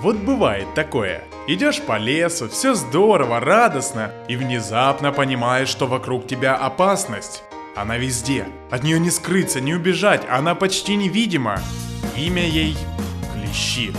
Вот бывает такое. Идешь по лесу, все здорово, радостно, и внезапно понимаешь, что вокруг тебя опасность. Она везде. От нее не скрыться, не убежать, она почти невидима. Имя ей — клещи.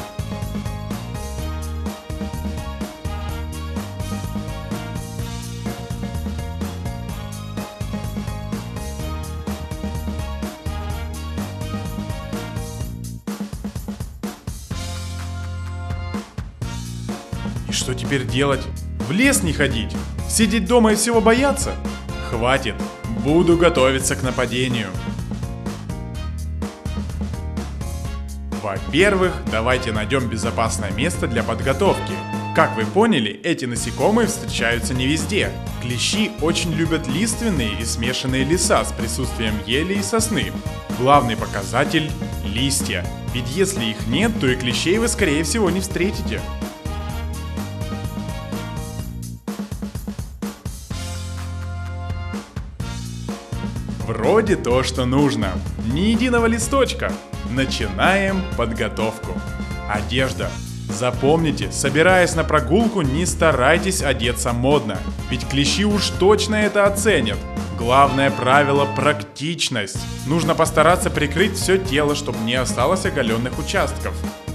И что теперь делать? В лес не ходить? Сидеть дома и всего бояться? Хватит, буду готовиться к нападению. Во-первых, давайте найдем безопасное место для подготовки. Как вы поняли, эти насекомые встречаются не везде. Клещи очень любят лиственные и смешанные леса с присутствием ели и сосны. Главный показатель – листья. Ведь если их нет, то и клещей вы скорее всего не встретите. Вроде то, что нужно. Ни единого листочка. Начинаем подготовку. Одежда. Запомните, собираясь на прогулку, не старайтесь одеться модно. Ведь клещи уж точно это оценят. Главное правило – практичность. Нужно постараться прикрыть все тело, чтобы не осталось оголенных участков.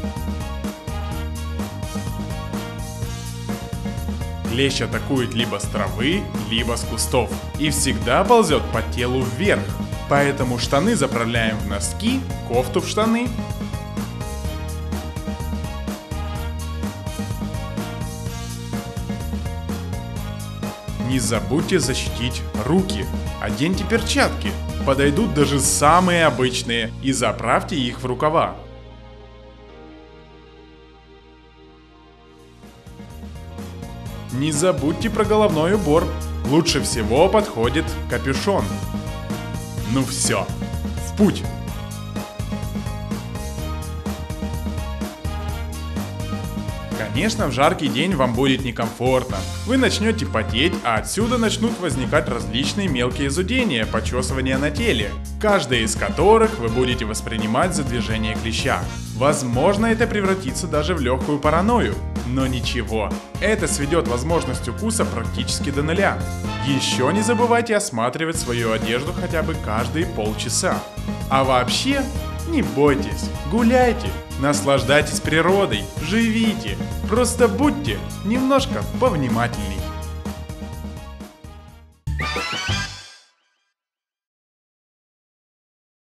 Клещ атакует либо с травы, либо с кустов. И всегда ползет по телу вверх. Поэтому штаны заправляем в носки, кофту в штаны. Не забудьте защитить руки. Оденьте перчатки. Подойдут даже самые обычные. И заправьте их в рукава. Не забудьте про головной убор. Лучше всего подходит капюшон. Ну все, в путь! Конечно, в жаркий день вам будет некомфортно. Вы начнете потеть, а отсюда начнут возникать различные мелкие зудения, почесывания на теле, каждое из которых вы будете воспринимать за движение клеща. Возможно, это превратится даже в легкую паранойю. Но ничего, это сведет возможность укуса практически до нуля. Еще не забывайте осматривать свою одежду хотя бы каждые полчаса. А вообще, не бойтесь, гуляйте, наслаждайтесь природой, живите. Просто будьте немножко повнимательней.